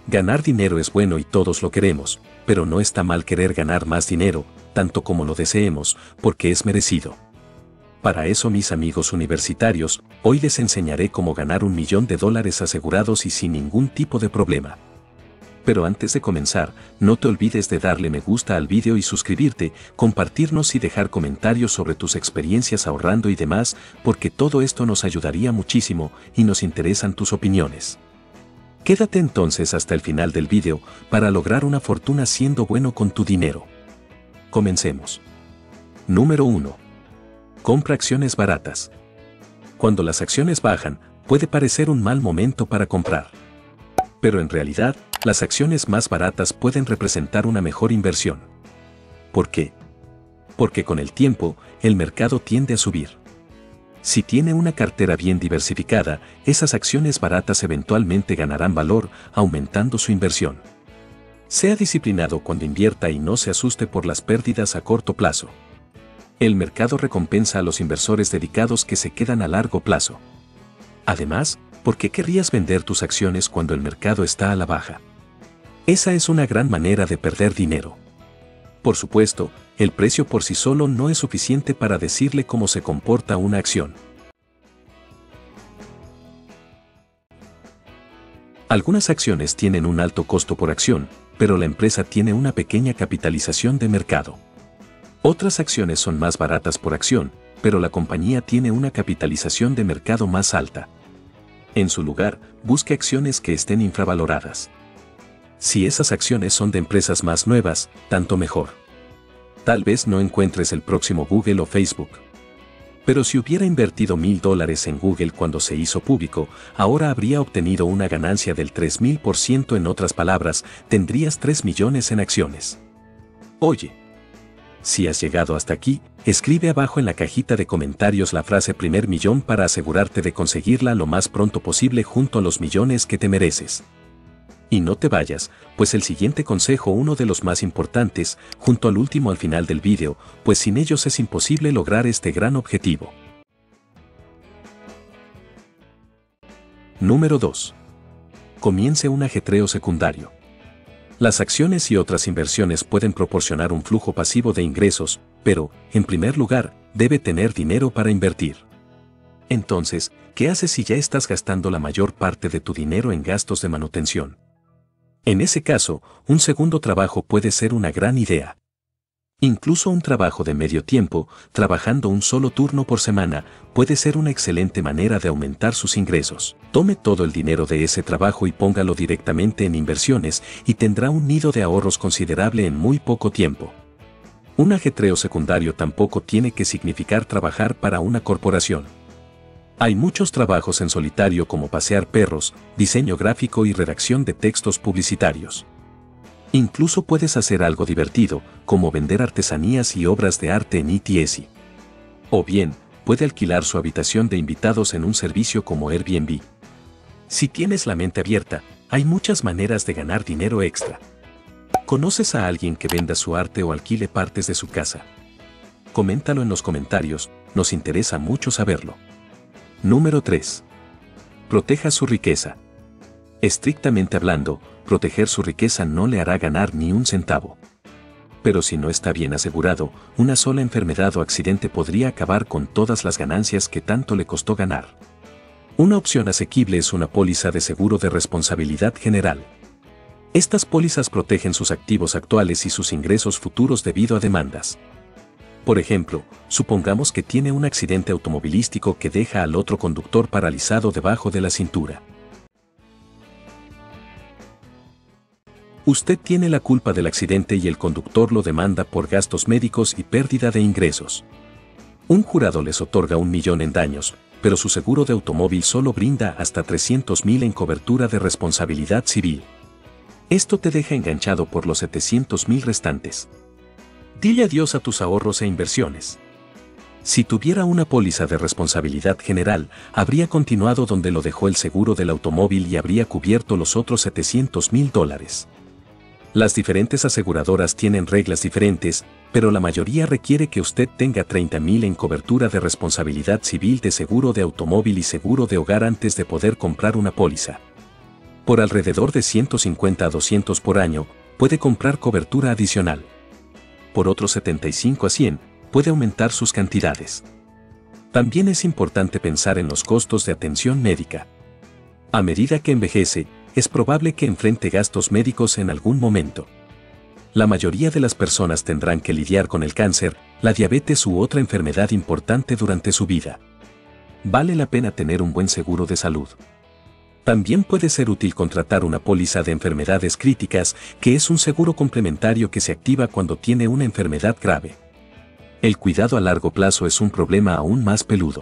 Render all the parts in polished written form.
Ganar dinero es bueno y todos lo queremos, pero no está mal querer ganar más dinero, tanto como lo deseemos, porque es merecido. Para eso, mis amigos universitarios, hoy les enseñaré cómo ganar $1 millón asegurados y sin ningún tipo de problema. Pero antes de comenzar, no te olvides de darle me gusta al video y suscribirte, compartirnos y dejar comentarios sobre tus experiencias ahorrando y demás, porque todo esto nos ayudaría muchísimo y nos interesan tus opiniones. Quédate entonces hasta el final del video para lograr una fortuna siendo bueno con tu dinero. Comencemos. Número 1. Compra acciones baratas. Cuando las acciones bajan, puede parecer un mal momento para comprar. Pero en realidad, las acciones más baratas pueden representar una mejor inversión. ¿Por qué? Porque con el tiempo, el mercado tiende a subir. Si tiene una cartera bien diversificada, esas acciones baratas eventualmente ganarán valor, aumentando su inversión. Sea disciplinado cuando invierta y no se asuste por las pérdidas a corto plazo. El mercado recompensa a los inversores dedicados que se quedan a largo plazo. Además, ¿por qué querrías vender tus acciones cuando el mercado está a la baja? Esa es una gran manera de perder dinero. Por supuesto, el precio por sí solo no es suficiente para decirle cómo se comporta una acción. Algunas acciones tienen un alto costo por acción, pero la empresa tiene una pequeña capitalización de mercado. Otras acciones son más baratas por acción, pero la compañía tiene una capitalización de mercado más alta. En su lugar, busque acciones que estén infravaloradas. Si esas acciones son de empresas más nuevas, tanto mejor. Tal vez no encuentres el próximo Google o Facebook. Pero si hubiera invertido $1,000 en Google cuando se hizo público, ahora habría obtenido una ganancia del 3,000%. En otras palabras, tendrías 3 millones en acciones. Oye, si has llegado hasta aquí, escribe abajo en la cajita de comentarios la frase "primer millón" para asegurarte de conseguirla lo más pronto posible junto a los millones que te mereces. Y no te vayas, pues el siguiente consejo, uno de los más importantes, junto al último al final del video, pues sin ellos es imposible lograr este gran objetivo. Número 2. Comience un ajetreo secundario. Las acciones y otras inversiones pueden proporcionar un flujo pasivo de ingresos, pero, en primer lugar, debe tener dinero para invertir. Entonces, ¿qué haces si ya estás gastando la mayor parte de tu dinero en gastos de manutención? En ese caso, un segundo trabajo puede ser una gran idea. Incluso un trabajo de medio tiempo, trabajando un solo turno por semana, puede ser una excelente manera de aumentar sus ingresos. Tome todo el dinero de ese trabajo y póngalo directamente en inversiones y tendrá un nido de ahorros considerable en muy poco tiempo. Un ajetreo secundario tampoco tiene que significar trabajar para una corporación. Hay muchos trabajos en solitario como pasear perros, diseño gráfico y redacción de textos publicitarios. Incluso puedes hacer algo divertido, como vender artesanías y obras de arte en Etsy. O bien, puede alquilar su habitación de invitados en un servicio como Airbnb. Si tienes la mente abierta, hay muchas maneras de ganar dinero extra. ¿Conoces a alguien que venda su arte o alquile partes de su casa? Coméntalo en los comentarios, nos interesa mucho saberlo. Número 3. Proteja su riqueza. Estrictamente hablando, proteger su riqueza no le hará ganar ni un centavo. Pero si no está bien asegurado, una sola enfermedad o accidente podría acabar con todas las ganancias que tanto le costó ganar. Una opción asequible es una póliza de seguro de responsabilidad general. Estas pólizas protegen sus activos actuales y sus ingresos futuros debido a demandas. Por ejemplo, supongamos que tiene un accidente automovilístico que deja al otro conductor paralizado debajo de la cintura. Usted tiene la culpa del accidente y el conductor lo demanda por gastos médicos y pérdida de ingresos. Un jurado les otorga $1 millón en daños, pero su seguro de automóvil solo brinda hasta $300,000 en cobertura de responsabilidad civil. Esto te deja enganchado por los $700,000 restantes. Dile adiós a tus ahorros e inversiones. Si tuviera una póliza de responsabilidad general, habría continuado donde lo dejó el seguro del automóvil y habría cubierto los otros $700,000. Las diferentes aseguradoras tienen reglas diferentes, pero la mayoría requiere que usted tenga $30,000 en cobertura de responsabilidad civil de seguro de automóvil y seguro de hogar antes de poder comprar una póliza. Por alrededor de 150 a 200 por año, puede comprar cobertura adicional. Por otros 75 a 100, puede aumentar sus cantidades. También es importante pensar en los costos de atención médica. A medida que envejece, es probable que enfrente gastos médicos en algún momento. La mayoría de las personas tendrán que lidiar con el cáncer, la diabetes u otra enfermedad importante durante su vida. Vale la pena tener un buen seguro de salud. También puede ser útil contratar una póliza de enfermedades críticas, que es un seguro complementario que se activa cuando tiene una enfermedad grave. El cuidado a largo plazo es un problema aún más peludo.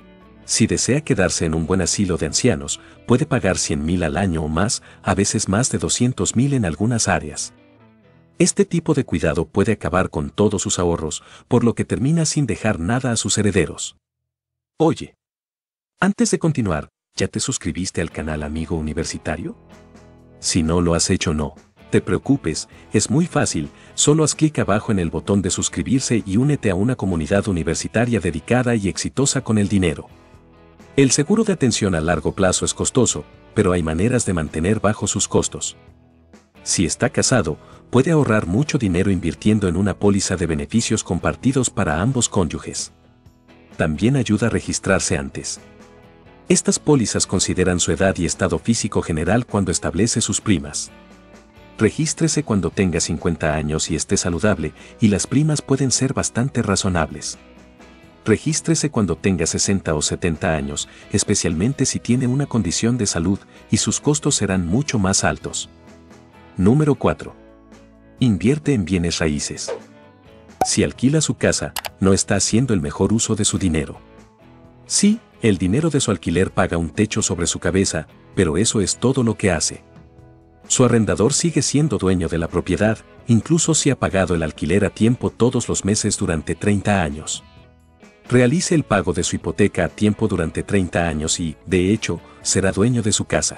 Si desea quedarse en un buen asilo de ancianos, puede pagar 100.000 al año o más, a veces más de 200.000 en algunas áreas. Este tipo de cuidado puede acabar con todos sus ahorros, por lo que termina sin dejar nada a sus herederos. Oye, antes de continuar, ¿ya te suscribiste al canal Amigo Universitario? Si no lo has hecho, no te preocupes, es muy fácil, solo haz clic abajo en el botón de suscribirse y únete a una comunidad universitaria dedicada y exitosa con el dinero. El seguro de atención a largo plazo es costoso, pero hay maneras de mantener bajos sus costos. Si está casado, puede ahorrar mucho dinero invirtiendo en una póliza de beneficios compartidos para ambos cónyuges. También ayuda a registrarse antes. Estas pólizas consideran su edad y estado físico general cuando establece sus primas. Regístrese cuando tenga 50 años y esté saludable, y las primas pueden ser bastante razonables. Regístrese cuando tenga 60 o 70 años, especialmente si tiene una condición de salud, y sus costos serán mucho más altos. Número 4. Invierte en bienes raíces. Si alquila su casa, no está haciendo el mejor uso de su dinero. Sí, el dinero de su alquiler paga un techo sobre su cabeza, pero eso es todo lo que hace. Su arrendador sigue siendo dueño de la propiedad, incluso si ha pagado el alquiler a tiempo todos los meses durante 30 años. Realice el pago de su hipoteca a tiempo durante 30 años y, de hecho, será dueño de su casa.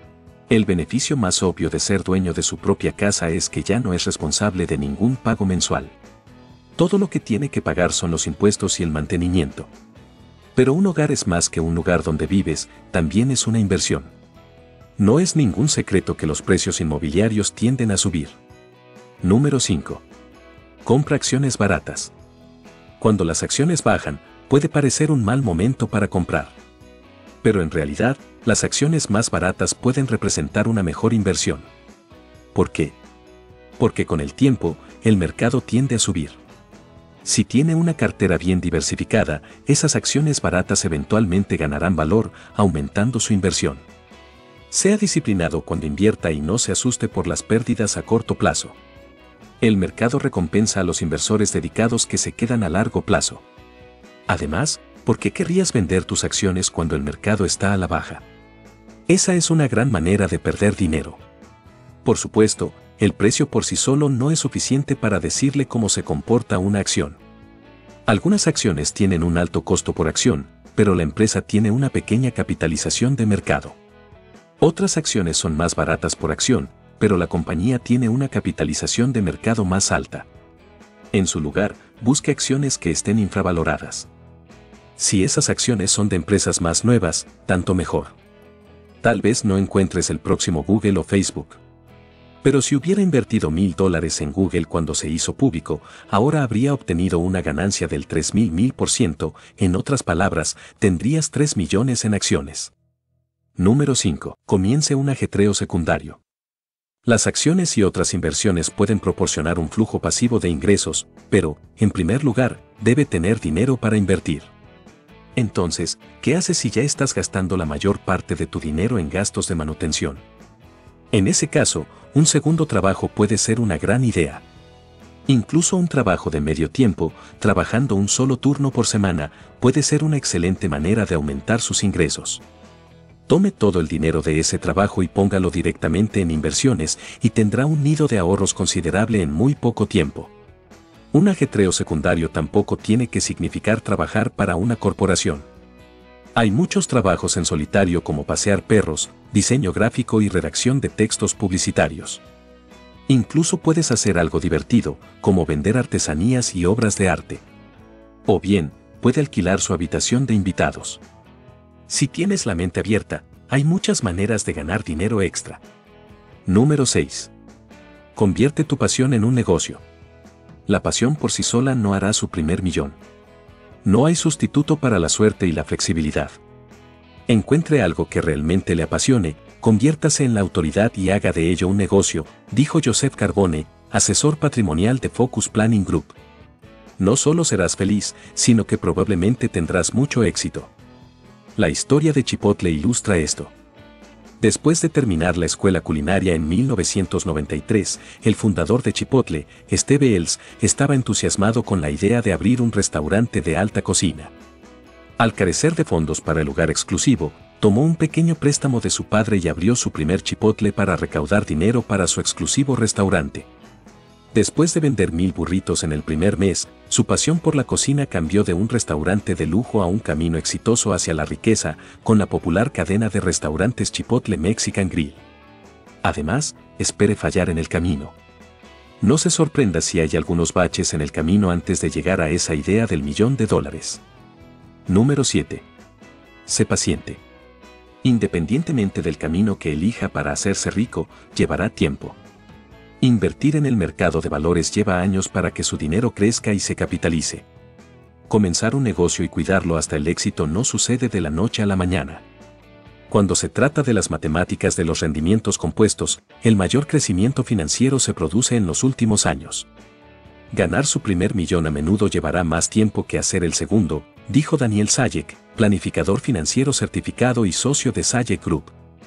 El beneficio más obvio de ser dueño de su propia casa es que ya no es responsable de ningún pago mensual. Todo lo que tiene que pagar son los impuestos y el mantenimiento. Pero un hogar es más que un lugar donde vives, también es una inversión. No es ningún secreto que los precios inmobiliarios tienden a subir. Número 5. Compra acciones baratas. Cuando las acciones bajan, puede parecer un mal momento para comprar. Pero en realidad, las acciones más baratas pueden representar una mejor inversión. ¿Por qué? Porque con el tiempo, el mercado tiende a subir. Si tiene una cartera bien diversificada, esas acciones baratas eventualmente ganarán valor, aumentando su inversión. Sea disciplinado cuando invierta y no se asuste por las pérdidas a corto plazo. El mercado recompensa a los inversores dedicados que se quedan a largo plazo. Además, ¿por qué querrías vender tus acciones cuando el mercado está a la baja? Esa es una gran manera de perder dinero. Por supuesto, el precio por sí solo no es suficiente para decirle cómo se comporta una acción. Algunas acciones tienen un alto costo por acción, pero la empresa tiene una pequeña capitalización de mercado. Otras acciones son más baratas por acción, pero la compañía tiene una capitalización de mercado más alta. En su lugar, busque acciones que estén infravaloradas. Si esas acciones son de empresas más nuevas, tanto mejor. Tal vez no encuentres el próximo Google o Facebook. Pero si hubiera invertido $1,000 en Google cuando se hizo público, ahora habría obtenido una ganancia del 3.000%, en otras palabras, tendrías 3 millones en acciones. Número 5. Comience un ajetreo secundario. Las acciones y otras inversiones pueden proporcionar un flujo pasivo de ingresos, pero, en primer lugar, debe tener dinero para invertir. Entonces, ¿qué haces si ya estás gastando la mayor parte de tu dinero en gastos de manutención? En ese caso, un segundo trabajo puede ser una gran idea. Incluso un trabajo de medio tiempo, trabajando un solo turno por semana, puede ser una excelente manera de aumentar sus ingresos. Tome todo el dinero de ese trabajo y póngalo directamente en inversiones y tendrá un nido de ahorros considerable en muy poco tiempo. Un ajetreo secundario tampoco tiene que significar trabajar para una corporación. Hay muchos trabajos en solitario como pasear perros, diseño gráfico y redacción de textos publicitarios. Incluso puedes hacer algo divertido, como vender artesanías y obras de arte. O bien, puede alquilar su habitación de invitados. Si tienes la mente abierta, Hay muchas maneras de ganar dinero extra. Número 6. Convierte tu pasión en un negocio. La pasión por sí sola no hará su primer millón. No hay sustituto para la suerte y la flexibilidad. Encuentre algo que realmente le apasione, conviértase en la autoridad y haga de ello un negocio, dijo Joseph Carbone, asesor patrimonial de Focus Planning Group. No solo serás feliz, sino que probablemente tendrás mucho éxito. La historia de Chipotle ilustra esto. Después de terminar la escuela culinaria en 1993, el fundador de Chipotle, Steve Ells, estaba entusiasmado con la idea de abrir un restaurante de alta cocina. Al carecer de fondos para el lugar exclusivo, tomó un pequeño préstamo de su padre y abrió su primer Chipotle para recaudar dinero para su exclusivo restaurante. Después de vender 1000 burritos en el primer mes, su pasión por la cocina cambió de un restaurante de lujo a un camino exitoso hacia la riqueza, con la popular cadena de restaurantes Chipotle Mexican Grill. Además, espere fallar en el camino. No se sorprenda si hay algunos baches en el camino antes de llegar a esa idea del $1.000.000. Número 7. Sé paciente. Independientemente del camino que elija para hacerse rico, llevará tiempo. Invertir en el mercado de valores lleva años para que su dinero crezca y se capitalice. Comenzar un negocio y cuidarlo hasta el éxito no sucede de la noche a la mañana. Cuando se trata de las matemáticas de los rendimientos compuestos, el mayor crecimiento financiero se produce en los últimos años. Ganar su primer millón a menudo llevará más tiempo que hacer el segundo, dijo Daniel Sayek, planificador financiero certificado y socio de Sayek Group.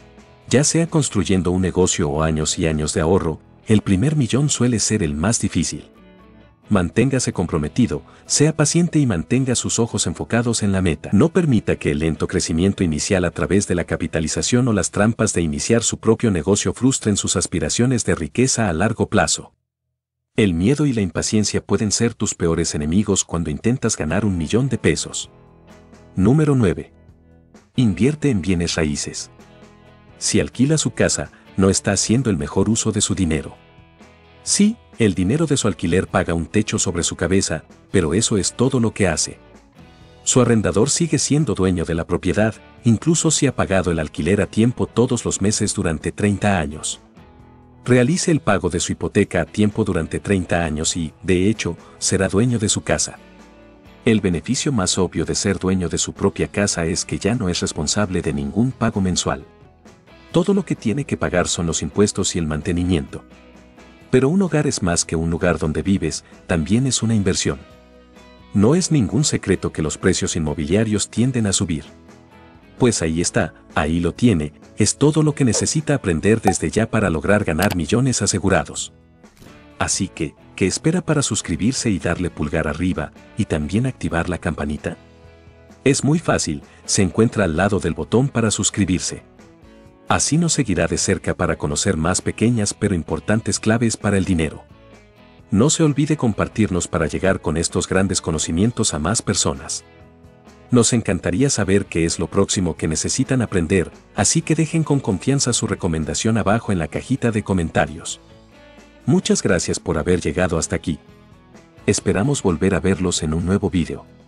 Ya sea construyendo un negocio o años y años de ahorro, el primer millón suele ser el más difícil. Manténgase comprometido, sea paciente y mantenga sus ojos enfocados en la meta. No permita que el lento crecimiento inicial a través de la capitalización o las trampas de iniciar su propio negocio frustren sus aspiraciones de riqueza a largo plazo. El miedo y la impaciencia pueden ser tus peores enemigos cuando intentas ganar $1.000.000. Número 9. Invierte en bienes raíces. Si alquila su casa, no está haciendo el mejor uso de su dinero. Sí, el dinero de su alquiler paga un techo sobre su cabeza, pero eso es todo lo que hace. Su arrendador sigue siendo dueño de la propiedad, incluso si ha pagado el alquiler a tiempo todos los meses durante 30 años. Realice el pago de su hipoteca a tiempo durante 30 años y, de hecho, será dueño de su casa. El beneficio más obvio de ser dueño de su propia casa es que ya no es responsable de ningún pago mensual. Todo lo que tiene que pagar son los impuestos y el mantenimiento. Pero un hogar es más que un lugar donde vives, también es una inversión. No es ningún secreto que los precios inmobiliarios tienden a subir. Pues ahí está, ahí lo tiene, es todo lo que necesita aprender desde ya para lograr ganar millones asegurados. Así que, ¿qué espera para suscribirse y darle pulgar arriba, y también activar la campanita? Es muy fácil, se encuentra al lado del botón para suscribirse. Así nos seguirá de cerca para conocer más pequeñas pero importantes claves para el dinero. No se olvide compartirnos para llegar con estos grandes conocimientos a más personas. Nos encantaría saber qué es lo próximo que necesitan aprender, así que dejen con confianza su recomendación abajo en la cajita de comentarios. Muchas gracias por haber llegado hasta aquí. Esperamos volver a verlos en un nuevo video.